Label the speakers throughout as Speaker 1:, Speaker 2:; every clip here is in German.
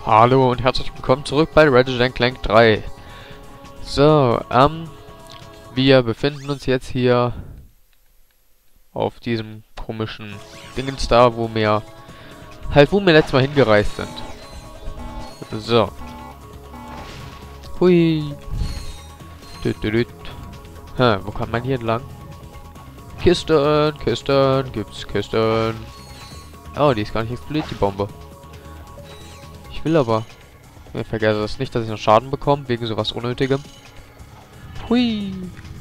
Speaker 1: Hallo und herzlich willkommen zurück bei Ratchet & Clank 3. So, wir befinden uns jetzt hier auf diesem komischen Dingens da, wo wir letztes Mal hingereist sind. So. Hui. Düt. Wo kann man hier entlang? Kisten, gibt's Kisten. Oh, die ist gar nicht explodiert, die Bombe. Ich will aber. Ich vergesse das nicht, dass ich noch Schaden bekomme, wegen sowas Unnötigem. Hui.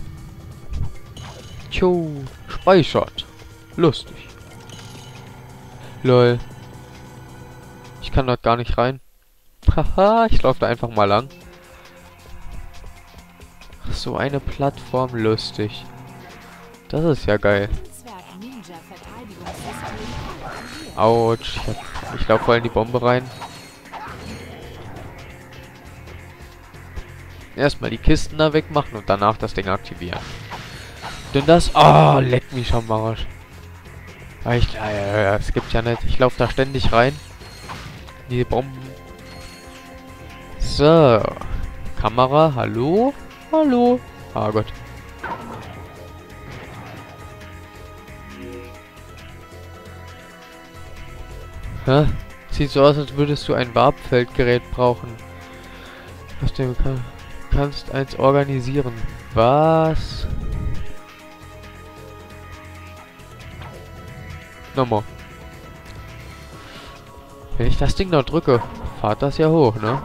Speaker 1: Tjo. Speichert. Lustig. Lol. Ich kann dort gar nicht rein. Haha, ich laufe da einfach mal lang. Ach, so eine Plattform, lustig. Das ist ja geil. Autsch. Ich laufe voll in die Bombe rein. Erstmal die Kisten da wegmachen und danach das Ding aktivieren. Denn das... Oh, leck mich am Arsch. Es gibt ja nicht. Ich laufe da ständig rein. Die Bomben. So. Kamera, hallo? Hallo? Ah Gott. Hä? Sieht so aus, als würdest du ein Warpfeldgerät brauchen. Was du kannst eins organisieren. Was? Nochmal. Wenn ich das Ding noch drücke, fahrt das ja hoch, ne?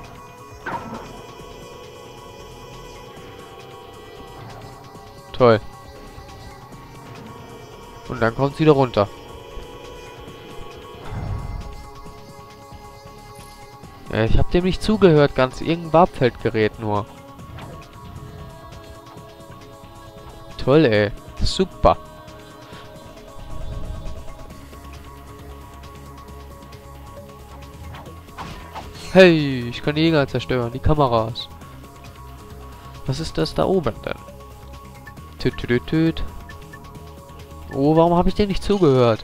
Speaker 1: Toll. Und dann kommt es wieder runter. Ich habe dem nicht zugehört, ganz irgendein Warpfeldgerät nur. Toll, ey. Super. Hey, ich kann die Jäger zerstören, die Kameras. Was ist das da oben denn? Tüt. Oh, warum habe ich dem nicht zugehört?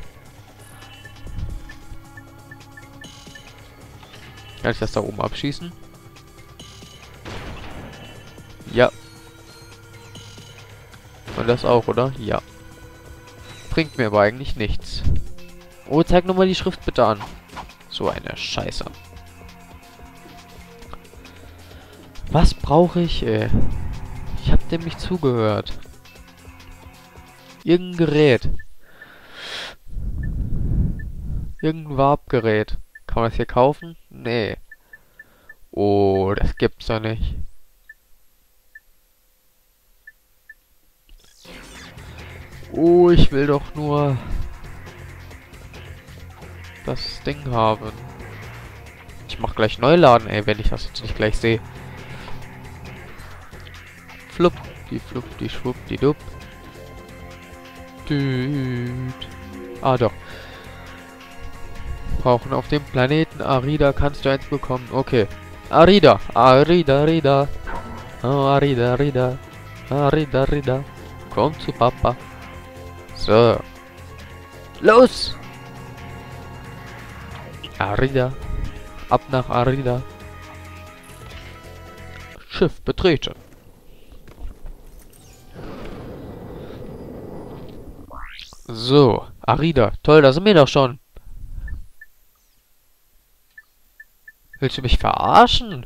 Speaker 1: Kann ich das da oben abschießen? Ja. Und das auch, oder? Ja. Bringt mir aber eigentlich nichts. Oh, zeig nochmal die Schrift bitte an. So eine Scheiße. Was brauche ich, ey? Ich hab dem nicht zugehört. Irgendein Gerät. Irgendein Warpgerät. Kann man das hier kaufen? Nee. Oh, das gibt's doch nicht. Oh, ich will doch nur das Ding haben. Ich mach gleich neu laden, ey, wenn ich das jetzt nicht gleich sehe. Flupp, die schwupp, die dupp. Düt. Ah, doch. Brauchen auf dem Planeten Arida kannst du eins bekommen. Okay. Arida. Arida. Oh, Arida. Arida. Komm zu Papa. So. Los! Arida. Ab nach Arida. Schiff betreten. So. Arida. Toll, da sind wir doch schon. Willst du mich verarschen?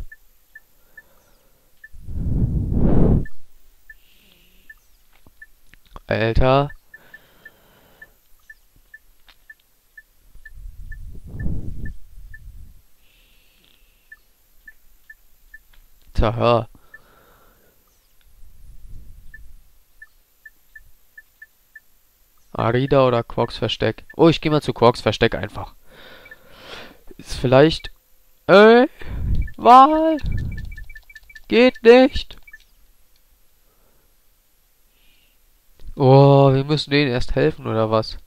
Speaker 1: Alter. Hör. Arida oder Quarks Versteck? Oh, ich gehe mal zu Quarks Versteck einfach. Ist vielleicht... Wahl? Geht nicht. Oh, wir müssen denen erst helfen, oder was?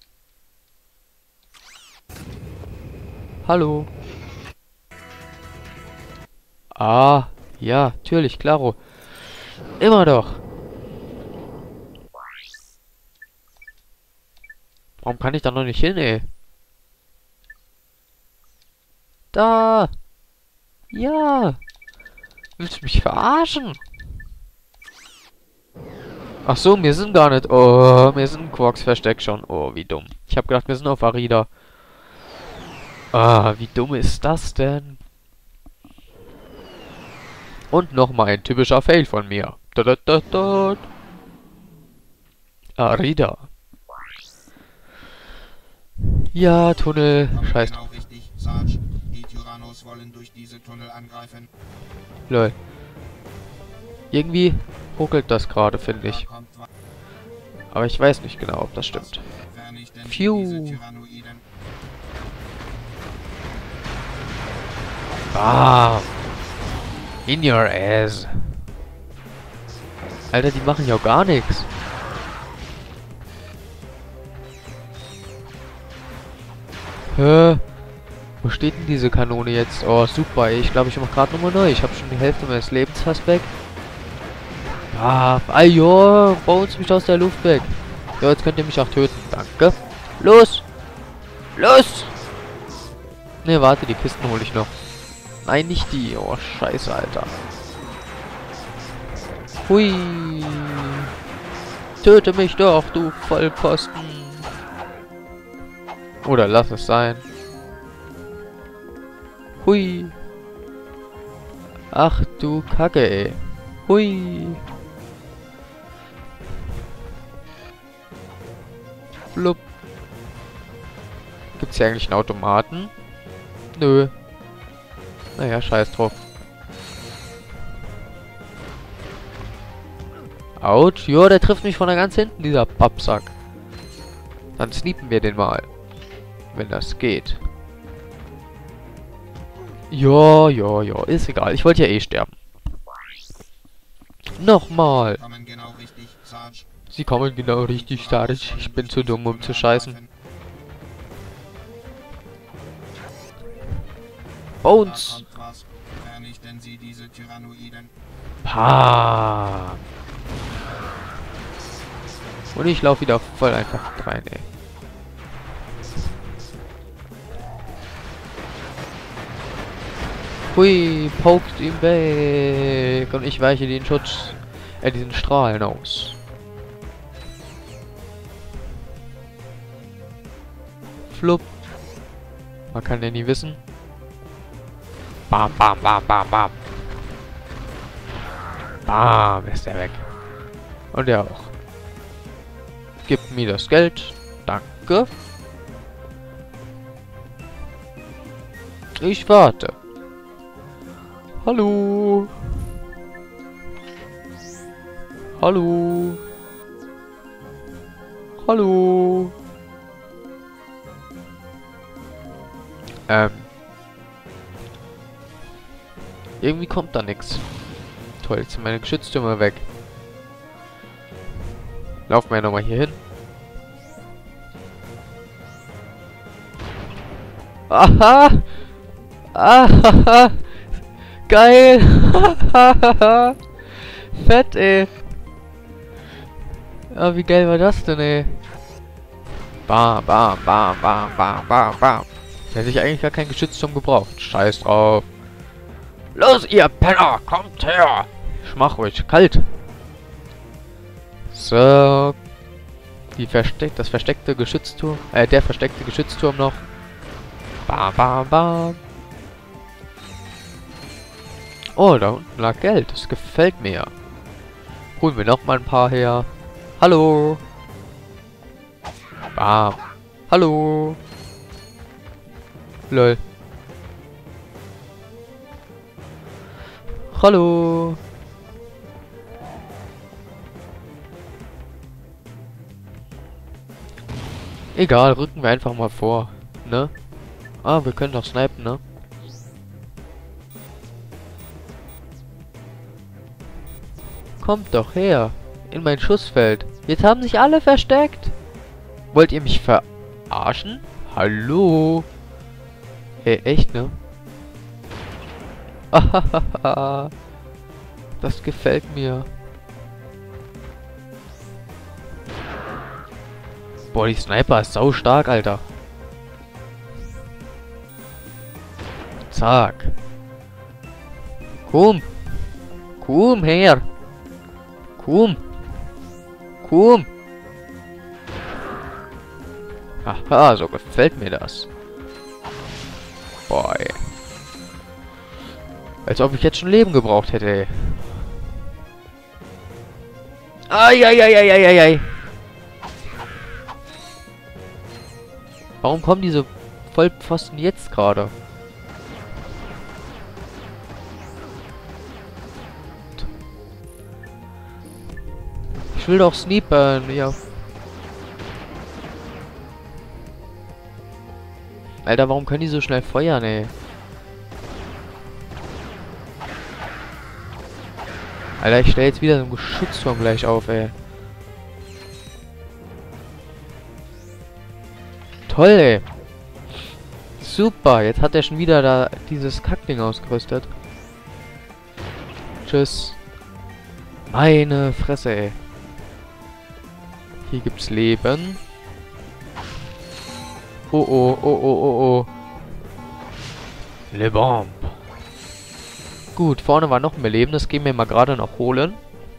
Speaker 1: Hallo? Ah, ja, natürlich, klaro. Immer doch. Warum kann ich da noch nicht hin, ey? Da! Ja! Willst du mich verarschen? Ach so, wir sind gar nicht... Oh, wir sind Quarks Versteck schon. Oh, wie dumm. Ich habe gedacht, wir sind auf Arida. Ah, wie dumm ist das denn? Und nochmal ein typischer Fail von mir. Arida. Ja, Tunnel. Scheiß drauf.
Speaker 2: Richtig, Sarge. Die Tyrannos wollen durch diese Tunnel angreifen.
Speaker 1: Lol. Irgendwie ruckelt das gerade, finde ich. Aber ich weiß nicht genau, ob das stimmt. Phew. Ah. In your ass. Alter, die machen ja auch gar nichts. Hä? Wo steht denn diese Kanone jetzt? Oh, super, ey. Ich glaube, ich mache gerade nochmal neu. Ich habe schon die Hälfte meines Lebens fast weg. Ah, ajo, baut mich aus der Luft weg. Ja, jetzt könnt ihr mich auch töten. Danke. Los! Los! Ne, warte, die Kisten hole ich noch. Nein, nicht die. Oh, scheiße, Alter. Hui. Töte mich doch, du Vollpfosten. Oder lass es sein. Hui. Ach du Kacke, ey. Hui. Flupp. Gibt's hier eigentlich einen Automaten? Nö. Naja, scheiß drauf. Autsch. Jo, der trifft mich von da ganz hinten, dieser Pappsack. Dann sneaken wir den mal. Wenn das geht. Ja, ja, ja. Ist egal. Ich wollte ja eh sterben. Nochmal. Sie kommen genau richtig, Sarge. Ich bin zu dumm, um zu scheißen. Bones. Pah. Und ich laufe wieder voll einfach rein, ey. Hui, poked ihn weg. Und ich weiche den Schutz, diesen Strahlen aus. Flupp. Man kann ja nie wissen. Bam, bam, bam, bam, bam. Bam, ist er weg. Und er auch. Gib mir das Geld. Danke. Ich warte. Hallo. Hallo. Hallo. Irgendwie kommt da nichts. Toll, jetzt sind meine Geschütztürme weg. Laufen wir nochmal hier hin. Aha! Aha! Geil! Fett, ey! Ah, wie geil war das denn, ey? Bam, bam, bam, bam, bam, bam, bam. Hätte ich eigentlich gar keinen Geschützturm gebraucht. Scheiß drauf. Los, ihr Penner! Kommt her! Ich mach euch kalt. So. Das versteckte Geschützturm. Der versteckte Geschützturm noch. Bam, bam, bam. Oh, da unten lag Geld. Das gefällt mir. Holen wir noch mal ein paar her. Hallo. Bam. Hallo. Lol. Hallo. Egal, rücken wir einfach mal vor, ne? Ah, wir können doch snipen, ne? Kommt doch her. In mein Schussfeld. Jetzt haben sich alle versteckt. Wollt ihr mich verarschen? Hallo? Ey, echt, ne? Ahahaha. Das gefällt mir. Boah, die Sniper ist sau stark, Alter. Zack. Komm. Komm her. Komm. Komm. Haha, so gefällt mir das. Boah, ey. Als ob ich jetzt schon Leben gebraucht hätte, ey. Eieieiei. Warum kommen diese Vollpfosten jetzt gerade? Ich will doch sneapen, ja. Alter, warum können die so schnell feuern, ey? Alter, ich stelle jetzt wieder so einen Geschützturm gleich auf, ey. Toll, ey. Super, jetzt hat er schon wieder da dieses Kackding ausgerüstet. Tschüss. Meine Fresse, ey. Hier gibt's Leben. Oh, oh, oh, oh, oh, oh. Le Bomb. Gut, vorne war noch mehr Leben. Das gehen wir mal gerade noch holen.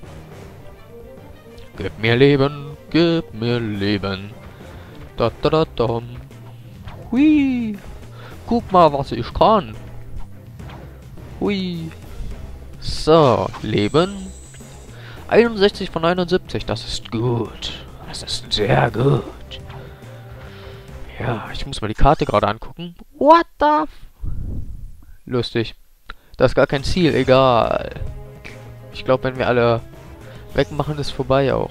Speaker 1: Gib mir Leben. Gib mir Leben. Da, da, da, da. Hui. Guck mal, was ich kann. Hui. So, Leben. 61 von 79. Das ist gut. Das ist sehr gut. Ja, ich muss mal die Karte gerade angucken. What the f... Lustig. Das ist gar kein Ziel, egal. Ich glaube, wenn wir alle wegmachen, ist vorbei auch.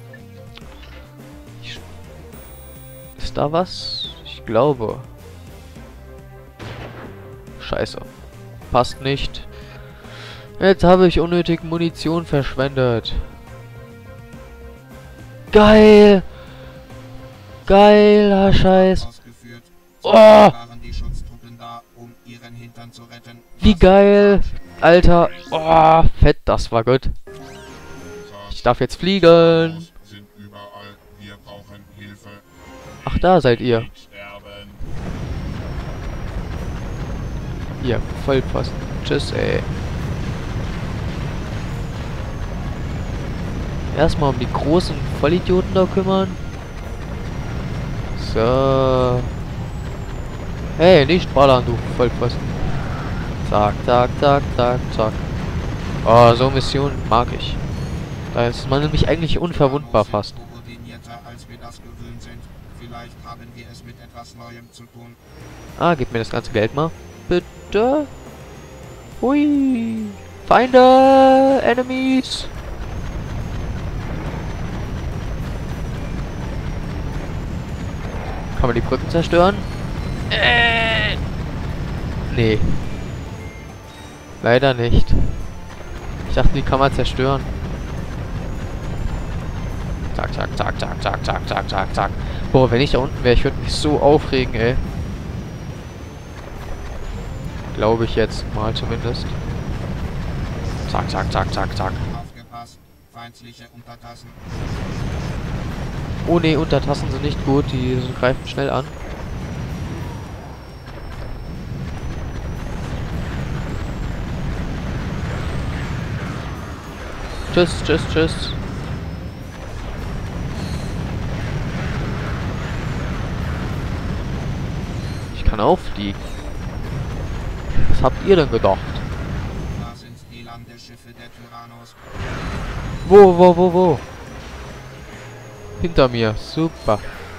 Speaker 1: Ist da was? Ich glaube. Scheiße. Passt nicht. Jetzt habe ich unnötig Munition verschwendet. Geil! Geiler Scheiß. Oh! Wie geil! Alter! Oh, fett, das war gut. Ich darf jetzt fliegen. Ach, da seid ihr. Hier, Vollpfosten. Tschüss, ey. Erstmal um die großen Vollidioten da kümmern. So. Hey, nicht ballern, du Vollpfosten. Zack, zack, zack, zack, zack. Oh, so Missionen mag ich. Da ist man nämlich eigentlich unverwundbar fast. Ah, gib mir das ganze Geld mal. Bitte. Hui. Feinde. Enemies. Kann man die Brücken zerstören? Nee. Leider nicht. Ich dachte, die kann man zerstören. Zack, zack, zack, zack, zack, zack, zack, zack, zack. Boah, wenn ich da unten wäre, ich würde mich so aufregen, ey. Glaube ich jetzt mal zumindest. Zack, zack, zack, zack, zack. Oh ne, Untertassen sind nicht gut, die greifen schnell an. Tschüss, tschüss, tschüss. Ich kann auch fliegen. Was habt ihr denn gedacht?
Speaker 2: Da sind die Landeschiffe der Tyrannos.
Speaker 1: Wo? Hinter mir. Super.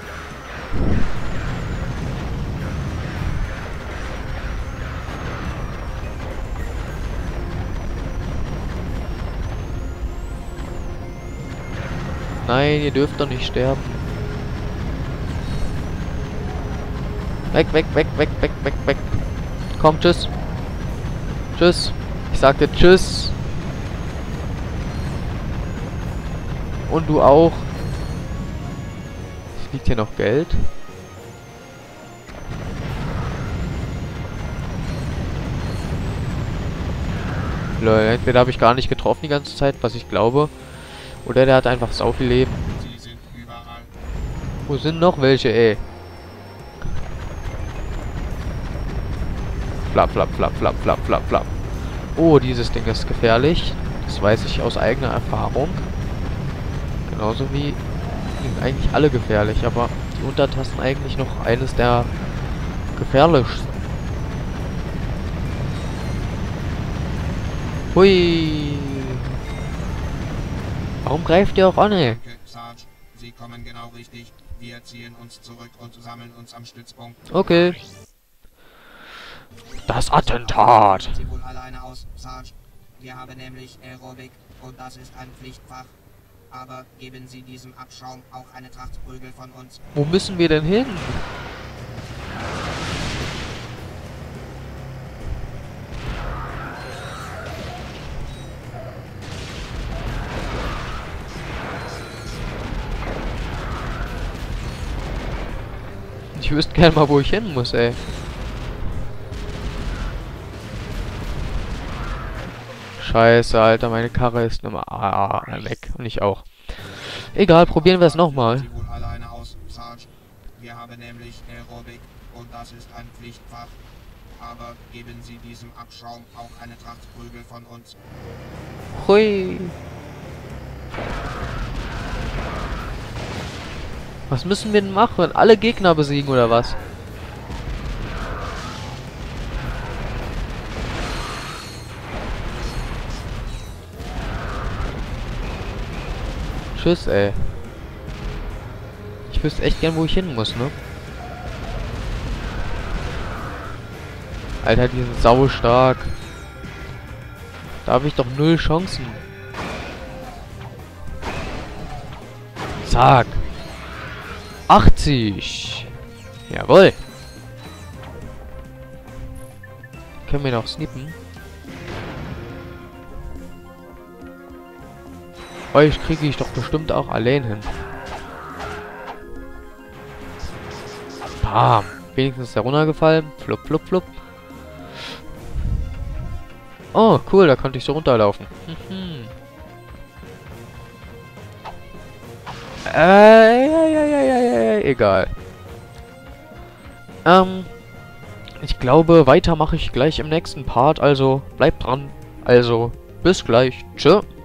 Speaker 1: Nein, ihr dürft doch nicht sterben. Weg, weg, weg, weg, weg, weg, weg. Komm, tschüss. Tschüss. Ich sagte tschüss. Und du auch. Liegt hier noch Geld? Lol, entweder habe ich gar nicht getroffen die ganze Zeit, was ich glaube. Oder der hat einfach sau viel Leben. Wo sind noch welche, ey? Flap, flap, flap, flap, flap, flap, flap. Oh, dieses Ding ist gefährlich. Das weiß ich aus eigener Erfahrung. Genauso wie sind eigentlich alle gefährlich, aber die Untertasten eigentlich noch eines der gefährlichsten. Hui. Warum greift ihr auch an, ey?
Speaker 2: Danke, Sarge. Sie kommen genau richtig. Wir ziehen uns zurück und sammeln uns am Stützpunkt.
Speaker 1: Okay. Das Attentat.
Speaker 2: Sie wohl alleine aus, Sarge. Wir haben nämlich Aerobik und das ist ein Pflichtfach. Aber geben Sie diesem Abschaum auch eine Tracht Prügel von uns.
Speaker 1: Wo müssen wir denn hin? Ich wüsste gerne mal, wo ich hin muss, ey. Scheiße, Alter, meine Karre ist nochmal weg. Und ich auch. Egal, probieren wir es nochmal.
Speaker 2: Sie wohl alleine aus, Sarge. Wir haben nämlich Aerobik und das ist ein Pflichtfach. Aber geben Sie diesem Abschaum auch eine Tracht Prügel von uns.
Speaker 1: Hui. Was müssen wir denn machen? Alle Gegner besiegen oder was? Tschüss, ey. Ich wüsste echt gern, wo ich hin muss, ne? Alter, die sind sau stark. Da habe ich doch 0 Chancen. Zack. 80. Jawohl. Können wir noch snippen? Euch kriege ich doch bestimmt auch allein hin. Bam. Wenigstens ist der runtergefallen. Flupp, flupp, flupp. Oh, cool, da konnte ich so runterlaufen. Egal. Ich glaube, weiter mache ich gleich im nächsten Part, also bleibt dran. Also, bis gleich. Tschö.